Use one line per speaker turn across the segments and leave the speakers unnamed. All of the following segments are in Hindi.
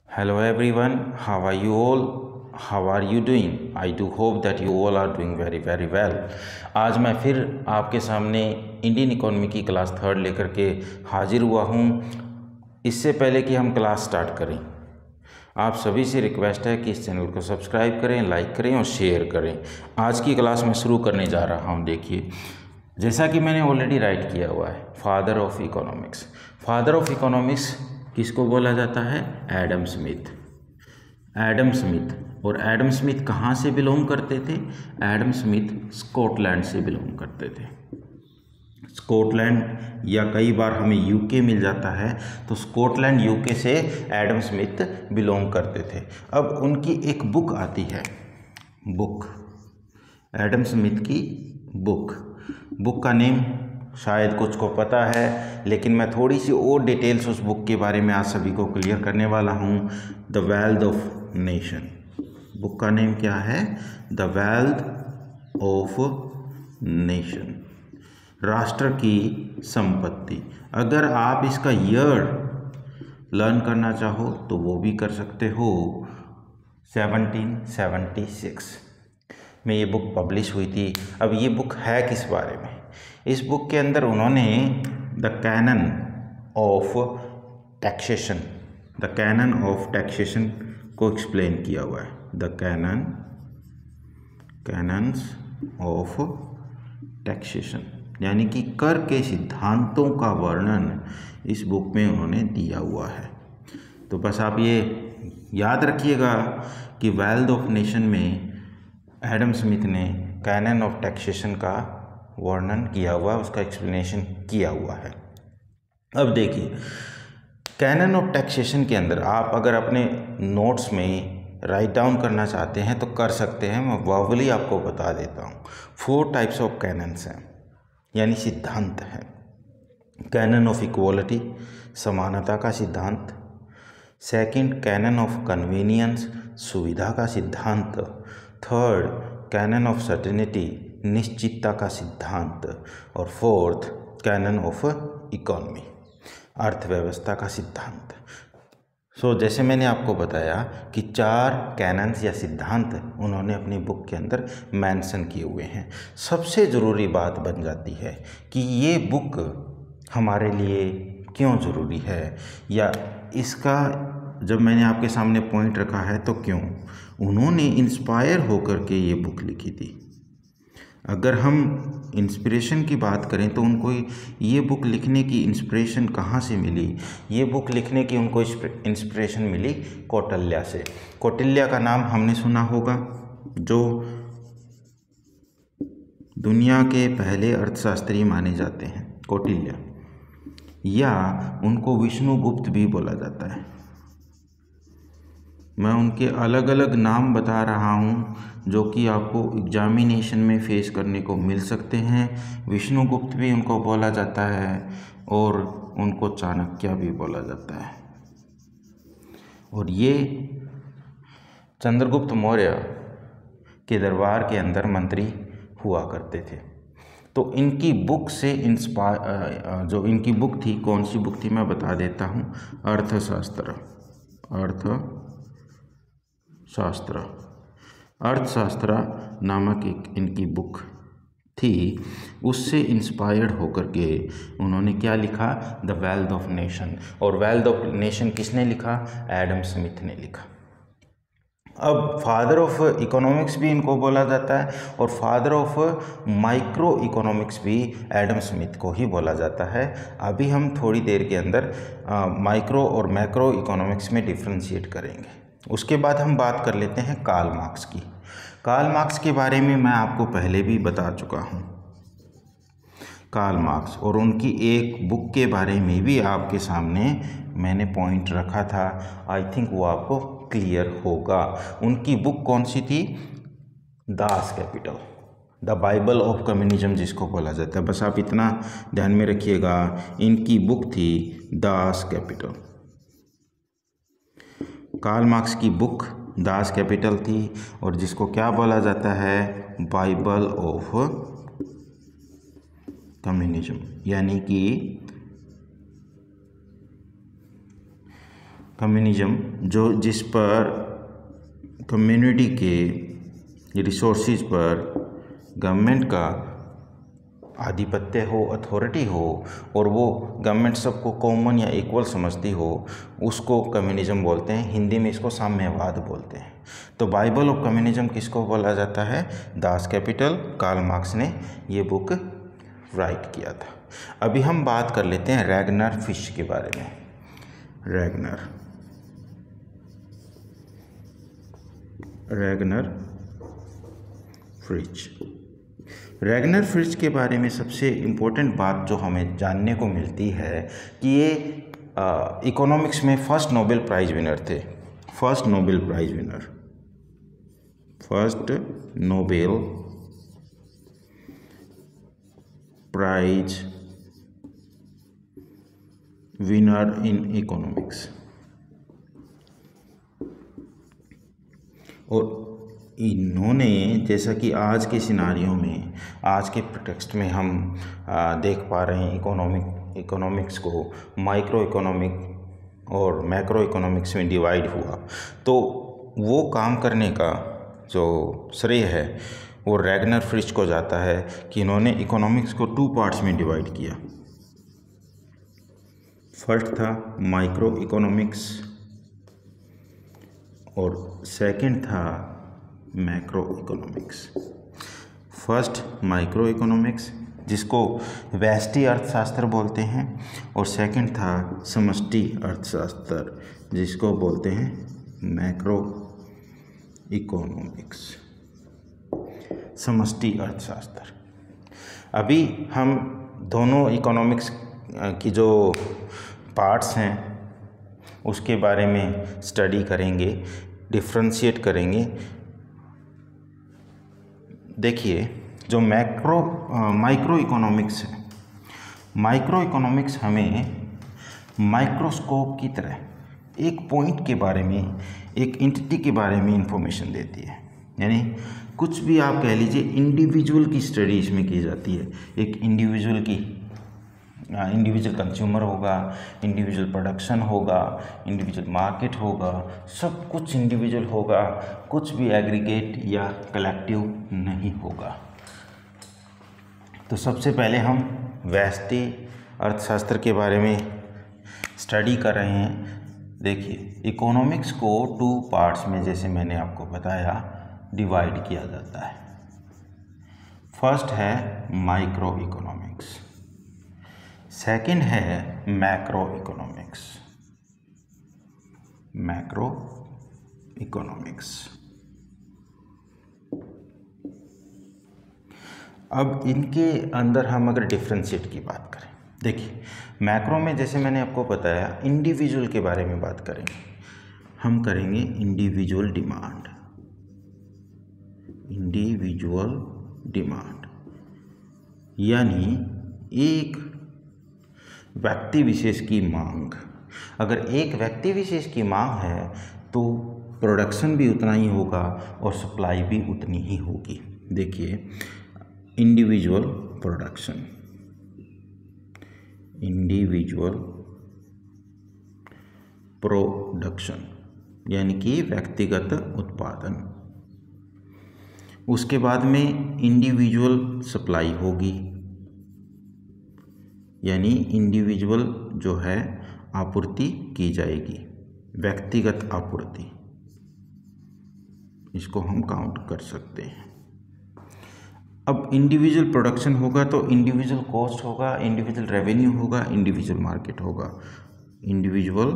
Hello everyone, how are you all? How are you doing? I do hope that you all are doing very well. आज मैं फिर आपके सामने इंडियन इकोनॉमी की क्लास थर्ड लेकर के हाजिर हुआ हूँ। इससे पहले कि हम क्लास स्टार्ट करें, आप सभी से रिक्वेस्ट है कि इस चैनल को सब्सक्राइब करें, लाइक करें और शेयर करें। आज की क्लास मैं शुरू करने जा रहा हूँ। देखिए, जैसा कि मैंने ऑलरेडी राइट किया हुआ है, father of economics. Father of economics किसको बोला जाता है? Adam Smith. Adam Smith. और एडम स्मिथ कहाँ से बिलोंग करते थे? एडम स्मिथ स्कॉटलैंड से बिलोंग करते थे। स्कॉटलैंड, या कई बार हमें यूके मिल जाता है, तो स्कॉटलैंड यूके से एडम स्मिथ बिलोंग करते थे। अब उनकी एक बुक आती है, बुक, एडम स्मिथ की बुक का नेम शायद कुछ को पता है, लेकिन मैं थोड़ी सी और डिटेल्स उस बुक के बारे में आज सभी को क्लियर करने वाला हूँ। The wealth of nation. Book का नेम क्या है? द वेल्थ ऑफ नेशन, राष्ट्र की संपत्ति। अगर आप इसका ईयर लर्न करना चाहो तो वो भी कर सकते हो। 1776 में ये बुक पब्लिश हुई थी। अब ये बुक है किस बारे में? इस बुक के अंदर उन्होंने the canon of taxation, the canon of taxation को एक्सप्लेन किया हुआ है। द कैनन्स ऑफ टैक्सेशन, यानी कि कर के सिद्धांतों का वर्णन इस बुक में उन्होंने दिया हुआ है। तो बस आप ये याद रखिएगा कि वेल्थ ऑफ नेशन में एडम स्मिथ ने कैनन ऑफ टैक्सेशन का वर्णन किया हुआ, उसका एक्सप्लेनेशन किया हुआ है। अब देखिए, कैनन ऑफ टैक्सेशन के अंदर आप अगर अपने नोट्स में राइट डाउन करना चाहते हैं तो कर सकते हैं। मैं वर्बली आपको बता देता हूँ। 4 टाइप्स ऑफ कैनन्स हैं, यानी सिद्धांत हैं। कैनन ऑफ इक्वालिटी, समानता का सिद्धांत। सेकंड, कैनन ऑफ कन्वीनियंस, सुविधा का सिद्धांत। थर्ड, कैनन ऑफ सर्टेनिटी, निश्चितता का सिद्धांत। और फोर्थ, कैनन ऑफ इकोनॉमी, अर्थव्यवस्था का सिद्धांत। जैसे मैंने आपको बताया कि 4 कैनन्स या सिद्धांत उन्होंने अपनी बुक के अंदर मेंशन किए हुए हैं। सबसे ज़रूरी बात बन जाती है कि ये बुक हमारे लिए क्यों ज़रूरी है, या इसका जब मैंने आपके सामने पॉइंट रखा है तो क्यों। उन्होंने इंस्पायर होकर के ये बुक लिखी थी। अगर हम इंस्पिरेशन की बात करें तो उनको ये बुक लिखने की इंस्पिरेशन कहाँ से मिली? ये बुक लिखने की उनको इंस्पिरेशन मिली कौटिल्य से। कौटिल्य का नाम हमने सुना होगा, जो दुनिया के पहले अर्थशास्त्री माने जाते हैं, कौटिल्य, या उनको विष्णुगुप्त भी बोला जाता है। मैं उनके अलग अलग नाम बता रहा हूँ जो कि आपको एग्जामिनेशन में फेस करने को मिल सकते हैं। विष्णुगुप्त भी उनको बोला जाता है और उनको चाणक्य भी बोला जाता है। और ये चंद्रगुप्त मौर्य के दरबार के अंदर मंत्री हुआ करते थे। तो इनकी बुक से जो इनकी बुक थी, कौन सी बुक थी मैं बता देता हूँ। अर्थशास्त्र नामक एक इनकी बुक थी। उससे इंस्पायर्ड होकर के उन्होंने क्या लिखा? The wealth of nation. और वेल्थ ऑफ नेशन किसने लिखा? एडम स्मिथ ने लिखा। अब फादर ऑफ इकोनॉमिक्स भी इनको बोला जाता है, और फादर ऑफ माइक्रो इकोनॉमिक्स भी एडम स्मिथ को ही बोला जाता है। अभी हम थोड़ी देर के अंदर माइक्रो और मैक्रो इकोनॉमिक्स में डिफ्रेंशिएट करेंगे। उसके बाद हम बात कर लेते हैं कार्ल मार्क्स की। कार्ल मार्क्स के बारे में मैं आपको पहले भी बता चुका हूँ। कार्ल मार्क्स और उनकी एक बुक के बारे में भी आपके सामने मैंने पॉइंट रखा था। आई थिंक वो आपको क्लियर होगा। उनकी बुक कौन सी थी? Das Capital, the Bible of communism जिसको बोला जाता है। बस आप इतना ध्यान में रखिएगा, इनकी बुक थी दास कैपिटल। कार्ल मार्क्स की बुक दास कैपिटल थी, और जिसको क्या बोला जाता है? बाइबल ऑफ कम्युनिज्म, यानी कि कम्युनिज्म जिस पर कम्युनिटी के रिसोर्सेज पर गवर्नमेंट का आधिपत्य हो, अथॉरिटी हो, और वो गवर्नमेंट सबको कॉमन या इक्वल समझती हो, उसको कम्युनिज्म बोलते हैं। हिंदी में इसको साम्यवाद बोलते हैं। तो बाइबल ऑफ कम्युनिज्म किसको बोला जाता है? दास कैपिटल, कार्ल मार्क्स ने ये बुक राइट किया था। अभी हम बात कर लेते हैं रैगनर फिश के बारे में। रैगनर फ्रिज के बारे में सबसे इम्पोर्टेंट बात जो हमें जानने को मिलती है कि ये इकोनॉमिक्स में फर्स्ट नोबेल प्राइज़ विनर थे। First Nobel prize winner in economics. और इन्होंने, जैसा कि आज के सिनारियों में, आज के टेक्स्ट में हम देख पा रहे हैं, इकोनॉमिक्स को माइक्रो इकोनॉमिक और मैक्रो इकोनॉमिक्स में डिवाइड हुआ। तो वो काम करने का जो श्रेय है वो रैगनर फ्रिज को जाता है कि इन्होंने इकोनॉमिक्स को 2 पार्ट्स में डिवाइड किया। फर्स्ट था माइक्रो इकोनॉमिक्स और सेकंड था macroeconomics. First microeconomics, जिसको व्यष्टि अर्थशास्त्र बोलते हैं, और सेकंड था समष्टि अर्थशास्त्र, जिसको बोलते हैं मैक्रो इकोनॉमिक्स, समष्टि अर्थशास्त्र। अभी हम दोनों इकोनॉमिक्स की जो पार्ट्स हैं उसके बारे में स्टडी करेंगे, डिफ्रेंशिएट करेंगे। देखिए, जो माइक्रो इकोनॉमिक्स है, माइक्रो इकोनॉमिक्स हमें माइक्रोस्कोप की तरह एक पॉइंट के बारे में, एक एंटिटी के बारे में इंफॉर्मेशन देती है। यानी कुछ भी आप कह लीजिए, इंडिविजुअल की स्टडी इसमें की जाती है। एक इंडिविजुअल कंज्यूमर होगा, इंडिविजुअल प्रोडक्शन होगा, इंडिविजुअल मार्केट होगा, सब कुछ इंडिविजुअल होगा, कुछ भी एग्रीगेट या कलेक्टिव नहीं होगा। तो सबसे पहले हम व्यष्टि अर्थशास्त्र के बारे में स्टडी कर रहे हैं। देखिए, इकोनॉमिक्स को 2 पार्ट्स में, जैसे मैंने आपको बताया, डिवाइड किया जाता है। फर्स्ट है माइक्रो इकोनॉमिक्स, सेकंड है मैक्रो इकोनॉमिक्स। अब इनके अंदर हम अगर डिफ्रेंशिएट की बात करें, देखिए, मैक्रो में जैसे मैंने आपको बताया इंडिविजुअल के बारे में बात करेंगे। हम करेंगे इंडिविजुअल डिमांड, यानी एक व्यक्ति विशेष की मांग। अगर एक व्यक्ति विशेष की मांग है तो प्रोडक्शन भी उतना ही होगा और सप्लाई भी उतनी ही होगी। देखिए, इंडिविजुअल प्रोडक्शन यानी कि व्यक्तिगत उत्पादन। उसके बाद में इंडिविजुअल सप्लाई होगी, यानी इंडिविजुअल जो है आपूर्ति की जाएगी, व्यक्तिगत आपूर्ति, इसको हम काउंट कर सकते हैं। अब इंडिविजुअल प्रोडक्शन होगा तो इंडिविजुअल कॉस्ट होगा, इंडिविजुअल रेवेन्यू होगा, इंडिविजुअल मार्केट होगा। Individual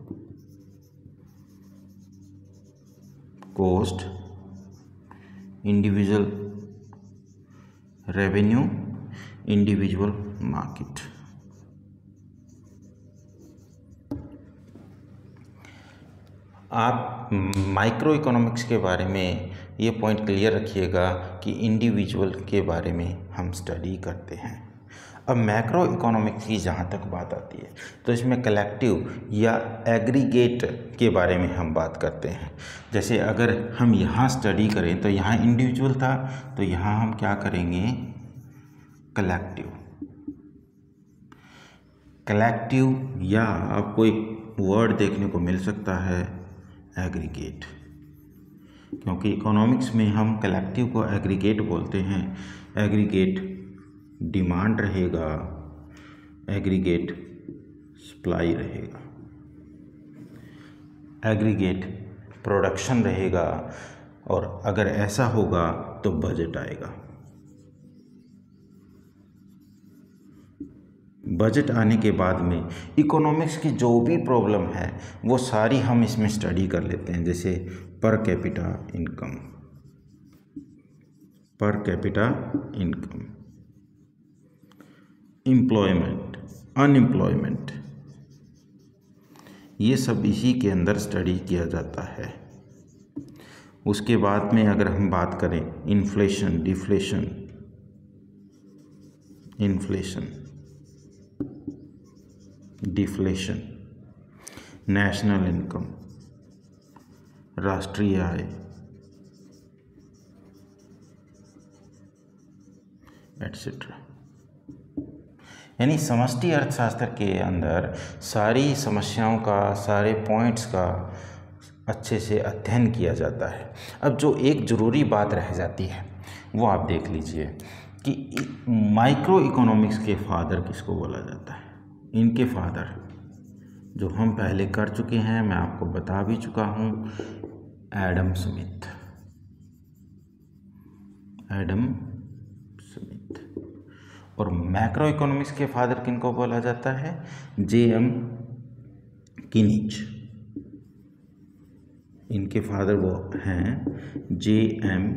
cost, individual revenue, individual market. आप माइक्रो इकोनॉमिक्स के बारे में ये पॉइंट क्लियर रखिएगा कि इंडिविजुअल के बारे में हम स्टडी करते हैं। अब मैक्रो इकोनॉमिक्स की जहाँ तक बात आती है तो इसमें कलेक्टिव या एग्रीगेट के बारे में हम बात करते हैं। जैसे अगर हम यहाँ स्टडी करें तो यहाँ इंडिविजुअल था, तो यहाँ हम क्या करेंगे, कलेक्टिव। कलेक्टिव, या आपको एक वर्ड देखने को मिल सकता है एग्रीगेट, क्योंकि इकोनॉमिक्स में हम कलेक्टिव को एग्रीगेट बोलते हैं। एग्रीगेट डिमांड रहेगा, एग्रीगेट सप्लाई रहेगा, एग्रीगेट प्रोडक्शन रहेगा, और अगर ऐसा होगा तो बजट आएगा। बजट आने के बाद में इकोनॉमिक्स की जो भी प्रॉब्लम है वो सारी हम इसमें स्टडी कर लेते हैं, जैसे per capita income, per capita income, employment, unemployment, ये सब इसी के अंदर स्टडी किया जाता है। उसके बाद में अगर हम बात करें inflation, deflation, inflation, deflation, national income, राष्ट्रीय आय, एटसेट्रा, यानी समष्टि अर्थशास्त्र के अंदर सारी समस्याओं का, सारे पॉइंट्स का अच्छे से अध्ययन किया जाता है। अब जो एक ज़रूरी बात रह जाती है वो आप देख लीजिए कि माइक्रो इकोनॉमिक्स के फादर किसको बोला जाता है। इनके फादर जो हम पहले कर चुके हैं, मैं आपको बता भी चुका हूँ, एडम स्मिथ, एडम स्मिथ। और मैक्रो इकोनॉमिक्स के फादर किनको बोला जाता है, जे.एम. कीनिच। इनके फादर वो हैं जे.एम.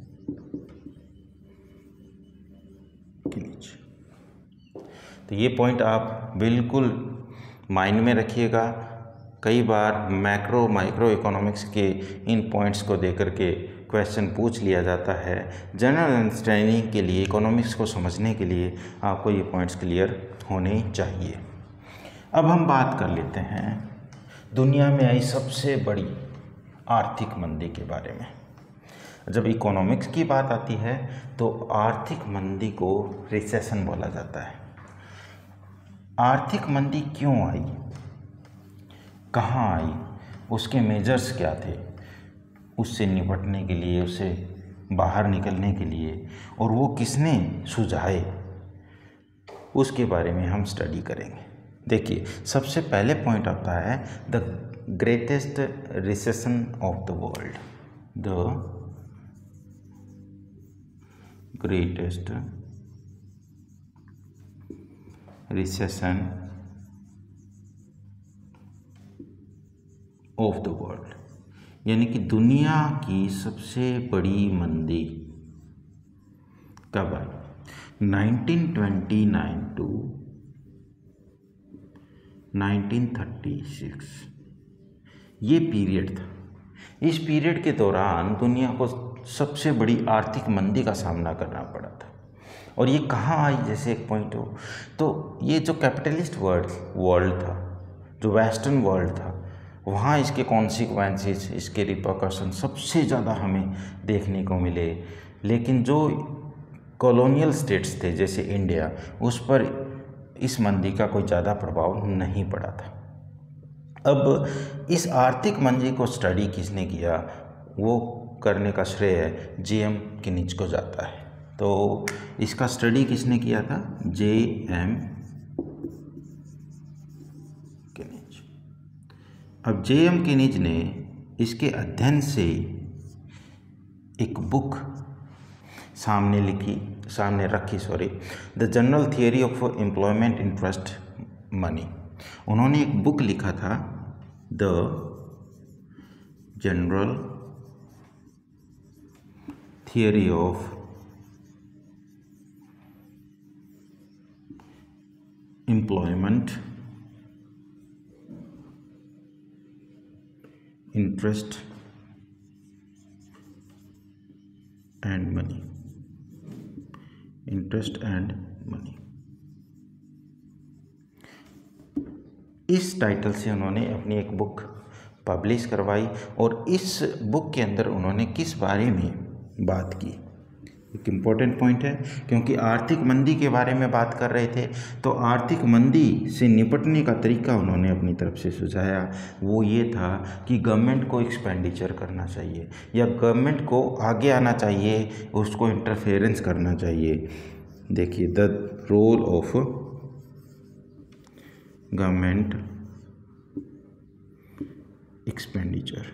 कीनिच। तो ये पॉइंट आप बिल्कुल माइंड में रखिएगा। कई बार मैक्रो माइक्रो इकोनॉमिक्स के इन पॉइंट्स को देकर के क्वेश्चन पूछ लिया जाता है। जनरल अंडरस्टैंडिंग के लिए, इकोनॉमिक्स को समझने के लिए आपको ये पॉइंट्स क्लियर होने चाहिए। अब हम बात कर लेते हैं दुनिया में आई सबसे बड़ी आर्थिक मंदी के बारे में। जब इकोनॉमिक्स की बात आती है तो आर्थिक मंदी को रिसेशन बोला जाता है। आर्थिक मंदी क्यों आई, कहाँ आई, उसके मेजर्स क्या थे, उससे निपटने के लिए, उससे बाहर निकलने के लिए, और वो किसने सुझाए, उसके बारे में हम स्टडी करेंगे। देखिए, सबसे पहले पॉइंट आता है the greatest recession of the world, the greatest recession of the world, यानी कि दुनिया की सबसे बड़ी मंदी कब आई, 1929 टू 1936 ये पीरियड था। इस पीरियड के दौरान दुनिया को सबसे बड़ी आर्थिक मंदी का सामना करना पड़ा था। और ये कहाँ आई, जैसे एक पॉइंट हो तो ये जो कैपिटलिस्ट वर्ल्ड था, जो वेस्टर्न वर्ल्ड था, वहाँ इसके कॉन्सिक्वेंसेस, इसके रिपरकशन सबसे ज़्यादा हमें देखने को मिले। लेकिन जो कॉलोनियल स्टेट्स थे जैसे इंडिया, उस पर इस मंदी का कोई ज़्यादा प्रभाव नहीं पड़ा था। अब इस आर्थिक मंदी को स्टडी किसने किया, वो करने का श्रेय जे.एम. कीनिच को जाता है। तो इसका स्टडी किसने किया था, जे.एम. कीनिच। अब जे.एम. कीनिच ने इसके अध्ययन से एक बुक सामने रखी, the general theory of employment, interest, money. उन्होंने एक बुक लिखा था, the general theory of employment, interest and money, interest and money. इस टाइटल से उन्होंने अपनी एक बुक पब्लिश करवाई। और इस बुक के अंदर उन्होंने किस बारे में बात की, एक इम्पॉर्टेंट पॉइंट है, क्योंकि आर्थिक मंदी के बारे में बात कर रहे थे। तो आर्थिक मंदी से निपटने का तरीका उन्होंने अपनी तरफ से सुझाया, वो ये था कि गवर्नमेंट को एक्सपेंडिचर करना चाहिए या गवर्नमेंट को आगे आना चाहिए, उसको इंटरफेरेंस करना चाहिए। देखिए, the role of government expenditure,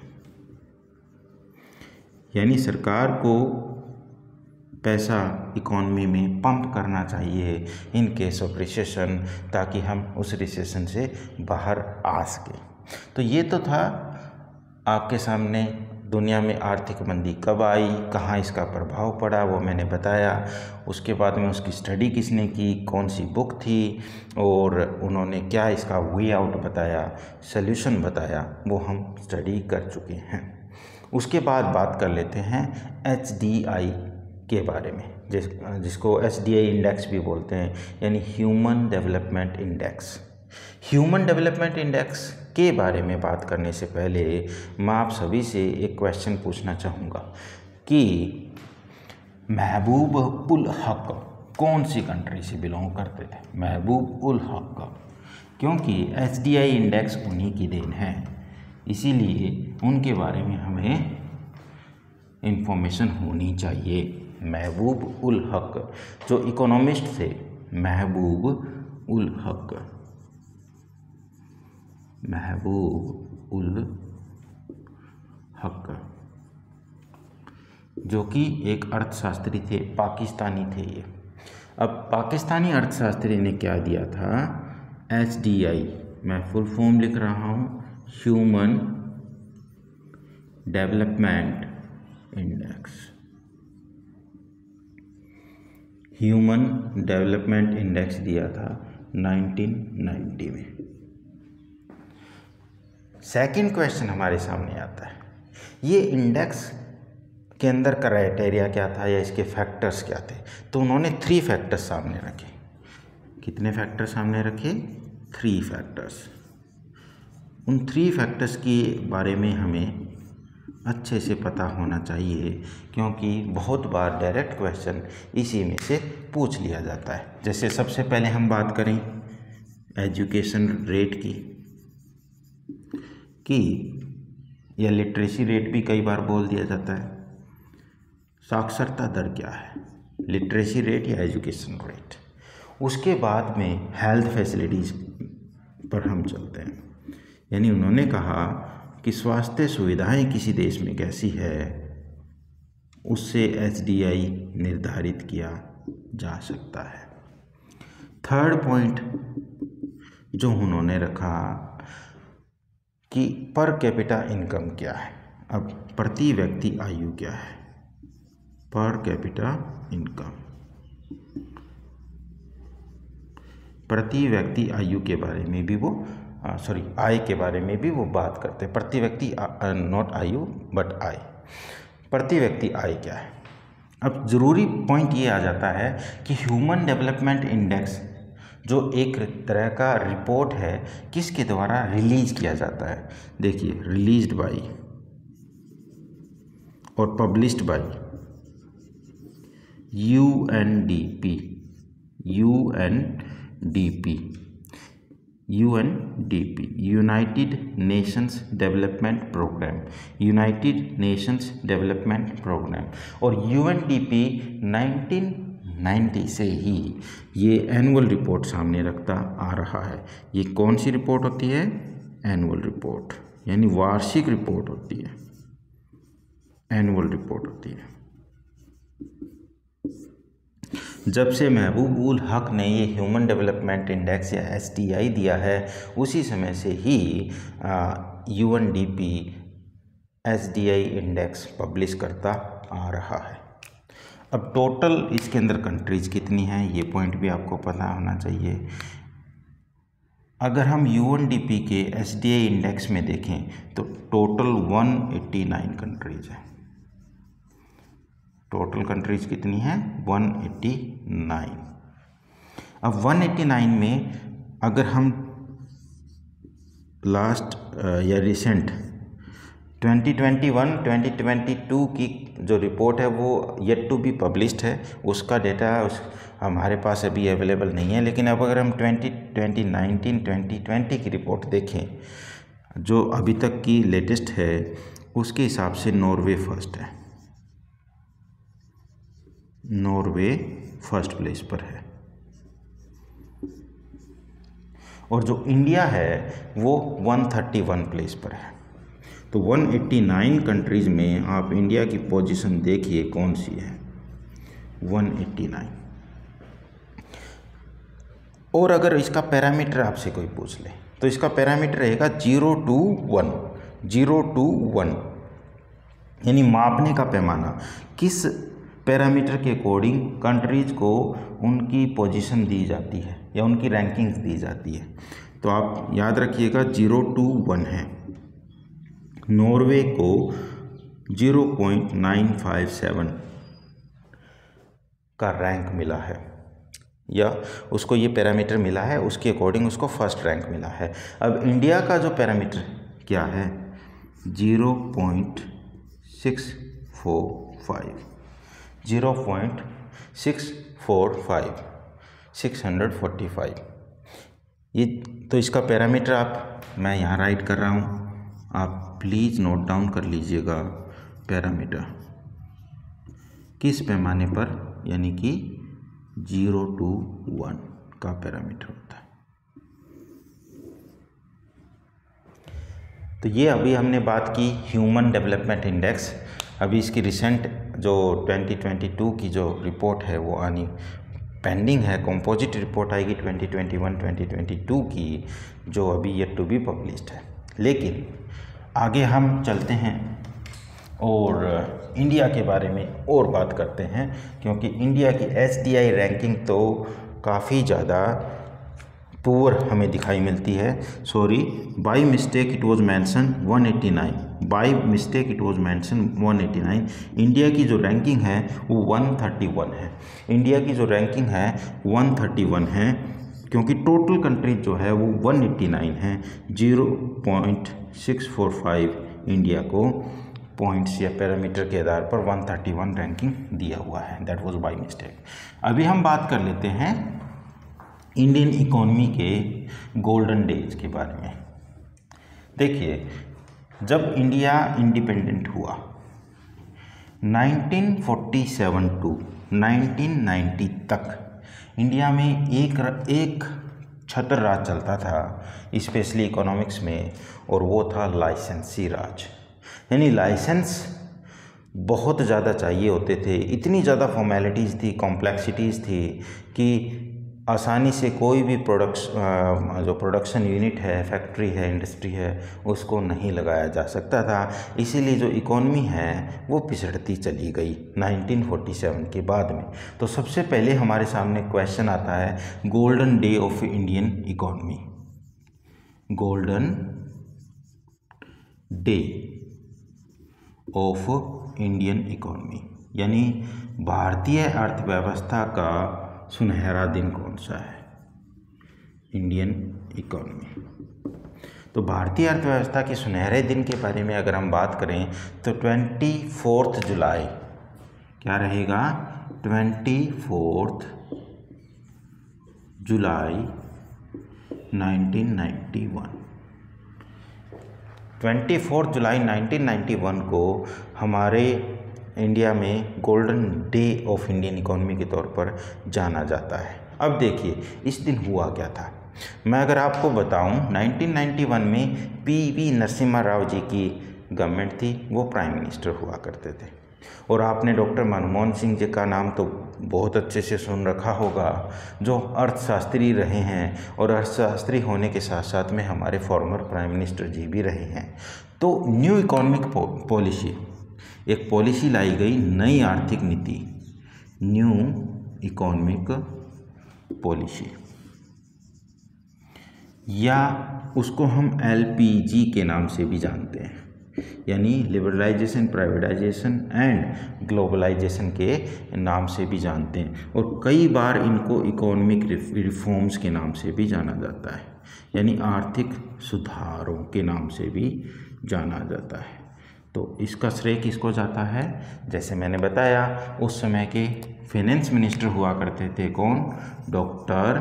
यानी सरकार को पैसा इकॉनमी में पंप करना चाहिए इन केस ऑफ रिसेशन, ताकि हम उस रिसेशन से बाहर आ सकें। तो ये तो था आपके सामने दुनिया में आर्थिक मंदी कब आई, कहाँ इसका प्रभाव पड़ा, वो मैंने बताया। उसके बाद में उसकी स्टडी किसने की, कौन सी बुक थी, और उन्होंने क्या इसका वे आउट बताया, सल्यूशन बताया, वो हम स्टडी कर चुके हैं। उसके बाद बात कर लेते हैं HDI के बारे में, जिसको HDI इंडेक्स भी बोलते हैं, यानी human development index. Human development index के बारे में बात करने से पहले मैं आप सभी से एक क्वेश्चन पूछना चाहूँगा कि महबूब उल हक कौन सी कंट्री से बिलोंग करते थे? महबूब उल हक, क्योंकि HDI इंडेक्स उन्हीं की देन है, इसीलिए उनके बारे में हमें इंफॉर्मेशन होनी चाहिए। महबूब उल हक जो इकोनॉमिस्ट थे, महबूब उल हक, महबूब उल हक, जो कि एक अर्थशास्त्री थे, पाकिस्तानी थे ये। अब पाकिस्तानी अर्थशास्त्री ने क्या दिया था? HDI, मैं फुल फॉर्म लिख रहा हूँ, human development index. Human development index दिया था 1990 में। सेकंड क्वेश्चन हमारे सामने आता है, ये इंडेक्स के अंदर क्राइटेरिया क्या था या इसके फैक्टर्स क्या थे? तो उन्होंने 3 फैक्टर्स सामने रखे। कितने फैक्टर्स सामने रखे? 3 फैक्टर्स। उन 3 फैक्टर्स के बारे में हमें अच्छे से पता होना चाहिए, क्योंकि बहुत बार डायरेक्ट क्वेश्चन इसी में से पूछ लिया जाता है। जैसे सबसे पहले हम बात करें एजुकेशन रेट की या लिटरेसी रेट भी कई बार बोल दिया जाता है। साक्षरता दर क्या है? लिटरेसी रेट या एजुकेशन रेट। उसके बाद में हेल्थ फैसिलिटीज़ पर हम चलते हैं, यानी उन्होंने कहा कि स्वास्थ्य सुविधाएं किसी देश में कैसी है, उससे HDI निर्धारित किया जा सकता है। थर्ड पॉइंट जो उन्होंने रखा कि पर कैपिटा इनकम क्या है। अब प्रति व्यक्ति आयु क्या है? पर कैपिटा इनकम, प्रति व्यक्ति आयु के बारे में भी वो आय के बारे में भी वो बात करते हैं। प्रति व्यक्ति, नॉट आयु बट आय, प्रति व्यक्ति आय क्या है। अब ज़रूरी पॉइंट ये आ जाता है कि ह्यूमन डेवलपमेंट इंडेक्स जो एक तरह का रिपोर्ट है, किसके द्वारा रिलीज किया जाता है? देखिए, रिलीज्ड बाय और published by UNDP, United Nations Development Programme, United Nations Development Programme. और UNDP 1990 से ही ये एनुअल रिपोर्ट सामने रखता आ रहा है। ये कौन सी रिपोर्ट होती है? एनुअल रिपोर्ट, यानी वार्षिक रिपोर्ट होती है, एनुअल रिपोर्ट होती है। जब से महबूब उल हक ने ये ह्यूमन डेवलपमेंट इंडेक्स या HDI दिया है, उसी समय से ही UNDP HDI इंडेक्स पब्लिश करता आ रहा है। अब टोटल इसके अंदर कंट्रीज़ कितनी हैं, ये पॉइंट भी आपको पता होना चाहिए। अगर हम UNDP के HDI इंडेक्स में देखें तो टोटल 189 कंट्रीज़ हैं। टोटल कंट्रीज़ कितनी हैं? 189। अब 189 में अगर हम लास्ट या रिसेंट 2021 2022 की जो रिपोर्ट है वो येट टू बी पब्लिश्ड है, उसका डेटा हमारे पास अभी अवेलेबल नहीं है। लेकिन अब अगर हम 2019 2020 की रिपोर्ट देखें जो अभी तक की लेटेस्ट है, उसके हिसाब से नॉर्वे फर्स्ट है, नॉर्वे फर्स्ट प्लेस पर है। और जो इंडिया है वो 131 प्लेस पर है। तो 189 कंट्रीज़ में आप इंडिया की पोजीशन देखिए कौन सी है, 189। और अगर इसका पैरामीटर आपसे कोई पूछ ले तो इसका पैरामीटर रहेगा 0 to 1, 0 to 1, यानी मापने का पैमाना, किस पैरामीटर के अकॉर्डिंग कंट्रीज़ को उनकी पोजीशन दी जाती है या उनकी रैंकिंग्स दी जाती है। तो आप याद रखिएगा 0 to 1 है। नॉर्वे को 0.957 का रैंक मिला है, या उसको ये पैरामीटर मिला है, उसके अकॉर्डिंग उसको फर्स्ट रैंक मिला है। अब इंडिया का जो पैरामीटर क्या है 0.645, 0.645, 645 ये। तो इसका पैरामीटर मैं यहाँ राइट कर रहा हूँ, आप प्लीज़ नोट डाउन कर लीजिएगा। पैरामीटर किस पैमाने पर, यानी कि 0 to 1 का पैरामीटर होता है। तो ये अभी हमने बात की ह्यूमन डेवलपमेंट इंडेक्स। अभी इसकी रिसेंट जो 2022 की जो रिपोर्ट है वो आनी पेंडिंग है। कंपोजिट रिपोर्ट आएगी 2021-2022 की, जो अभी येट टू बी पब्लिश्ड है। लेकिन आगे हम चलते हैं और इंडिया के बारे में और बात करते हैं, क्योंकि इंडिया की SDI रैंकिंग तो काफ़ी ज़्यादा पुअर हमें दिखाई मिलती है। Sorry, by mistake it was mention 189, by mistake it was mention 189। India की जो रैंकिंग है वो 131 है। इंडिया की जो रैंकिंग है 131 है, क्योंकि टोटल कंट्रीज जो है वो 189 है। 0.645 इंडिया को पॉइंट्स या पैरामीटर के आधार पर 131 रैंकिंग दिया हुआ है। That was by mistake. अभी हम बात कर लेते हैं इंडियन इकोनॉमी के गोल्डन डेज के बारे में। देखिए, जब इंडिया इंडिपेंडेंट हुआ 1947 टू 1990 तक इंडिया में एक छत्र राज चलता था, स्पेशली इकोनॉमिक्स में, और वो था लाइसेंसी राज। यानी लाइसेंस बहुत ज़्यादा चाहिए होते थे, इतनी ज़्यादा फॉर्मेलिटीज़ थी, कॉम्प्लेक्सिटीज़ थी कि आसानी से कोई भी जो प्रोडक्शन यूनिट है, फैक्ट्री है, इंडस्ट्री है, उसको नहीं लगाया जा सकता था। इसीलिए जो इकोनॉमी है वो पिछड़ती चली गई 1947 के बाद में। तो सबसे पहले हमारे सामने क्वेश्चन आता है golden day of Indian economy, golden day of Indian economy, यानी भारतीय अर्थव्यवस्था का सुनहरा दिन कौन सा है, इंडियन इकोनॉमी। तो भारतीय अर्थव्यवस्था के सुनहरे दिन के बारे में अगर हम बात करें तो 24 जुलाई क्या रहेगा, 24 जुलाई 1991। 24 जुलाई 1991 को हमारे इंडिया में golden day of Indian economy के तौर पर जाना जाता है। अब देखिए इस दिन हुआ क्या था। मैं अगर आपको बताऊं 1991 में PV नरसिम्हा राव जी की गवर्नमेंट थी, वो प्राइम मिनिस्टर हुआ करते थे। और आपने डॉक्टर मनमोहन सिंह जी का नाम तो बहुत अच्छे से सुन रखा होगा, जो अर्थशास्त्री रहे हैं और अर्थशास्त्री होने के साथ साथ में हमारे फॉर्मर प्राइम मिनिस्टर जी भी रहे हैं। तो न्यू इकोनॉमिक पॉलिसी, एक पॉलिसी लाई गई, नई आर्थिक नीति, न्यू इकोनॉमिक पॉलिसी, या उसको हम LPG के नाम से भी जानते हैं, यानी लिबरलाइजेशन, प्राइवेटाइजेशन एंड ग्लोबलाइजेशन के नाम से भी जानते हैं। और कई बार इनको इकोनॉमिक रिफॉर्म्स के नाम से भी जाना जाता है, यानी आर्थिक सुधारों के नाम से भी जाना जाता है। तो इसका श्रेय किसको जाता है? जैसे मैंने बताया उस समय के फाइनेंस मिनिस्टर हुआ करते थे कौन? डॉक्टर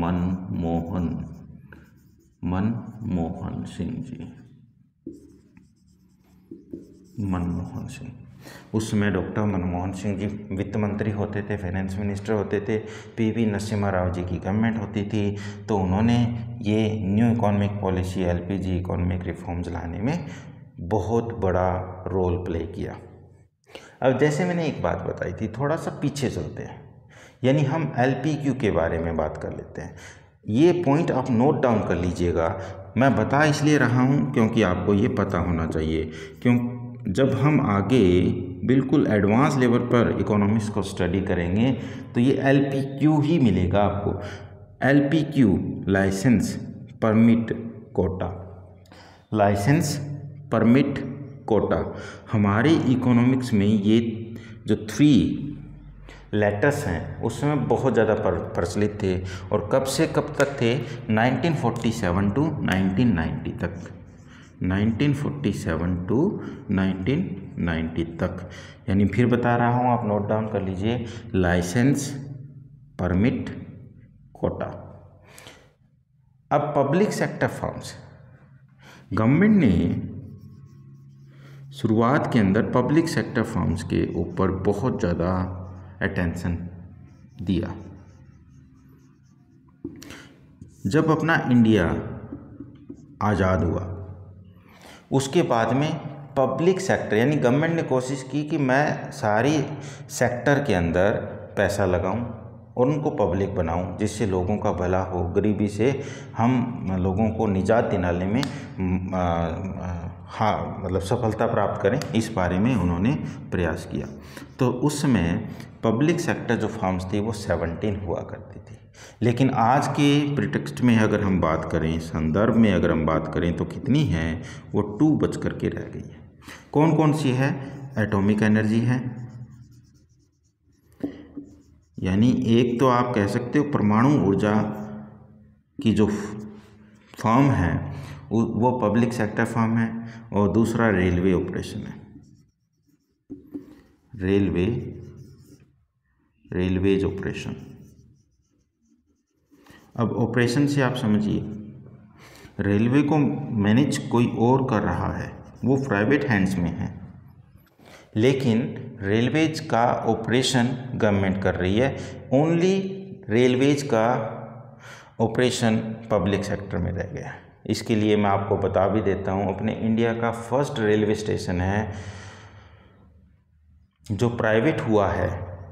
मनमोहन सिंह जी। मनमोहन सिंह, उस समय डॉक्टर मनमोहन सिंह जी वित्त मंत्री होते थे, फाइनेंस मिनिस्टर होते थे। पीवी नरसिम्हा राव जी की गवर्नमेंट होती थी। तो उन्होंने ये new economic policy LPG economic reforms लाने में बहुत बड़ा रोल प्ले किया। अब जैसे मैंने एक बात बताई थी, थोड़ा सा पीछे चलते हैं, यानी हम एलपीक्यू के बारे में बात कर लेते हैं। ये पॉइंट आप नोट डाउन कर लीजिएगा। मैं बता इसलिए रहा हूँ क्योंकि आपको ये पता होना चाहिए, क्यों जब हम आगे बिल्कुल एडवांस लेवल पर इकोनॉमिक्स को स्टडी करेंगे तो ये एलपीक्यू ही मिलेगा आपको। LPQ, licence permit quota, licence permit quota. हमारे इकोनॉमिक्स में ये जो 3 लेटर्स हैं उस समय बहुत ज़्यादा प्रचलित थे। और कब से कब तक थे? 1947 टू 1990 तक। 1947 टू 1990 तक। यानी फिर बता रहा हूँ, आप नोट डाउन कर लीजिए। Licence permit quota. अब पब्लिक सेक्टर फर्म्स, गवर्नमेंट ने शुरुआत के अंदर पब्लिक सेक्टर फर्म्स के ऊपर बहुत ज़्यादा अटेंशन दिया। जब अपना इंडिया आज़ाद हुआ उसके बाद में पब्लिक सेक्टर यानी गवर्नमेंट ने कोशिश की कि मैं सारी सेक्टर के अंदर पैसा लगाऊं और उनको पब्लिक बनाऊं, जिससे लोगों का भला हो, गरीबी से हम लोगों को निजात दिलाने में मतलब सफलता प्राप्त करें, इस बारे में उन्होंने प्रयास किया। तो उस समय पब्लिक सेक्टर जो फर्म्स थी वो 17 हुआ करती थी। लेकिन आज के प्रीटेक्स्ट में अगर हम बात करें, संदर्भ में अगर हम बात करें तो कितनी है? वो 2 बच करके रह गई है। कौन कौन सी है? एटॉमिक एनर्जी है, यानी एक तो आप कह सकते हो परमाणु ऊर्जा की जो फर्म है वो पब्लिक सेक्टर फर्म है। और दूसरा रेलवे ऑपरेशन है, रेलवेज ऑपरेशन। अब ऑपरेशन से आप समझिए, रेलवे को मैनेज कोई और कर रहा है, वो प्राइवेट हैंड्स में है, लेकिन रेलवेज का ऑपरेशन गवर्नमेंट कर रही है। ओनली रेलवेज का ऑपरेशन पब्लिक सेक्टर में रह गया। इसके लिए मैं आपको बता भी देता हूँ, अपने इंडिया का फर्स्ट रेलवे स्टेशन है जो प्राइवेट हुआ है,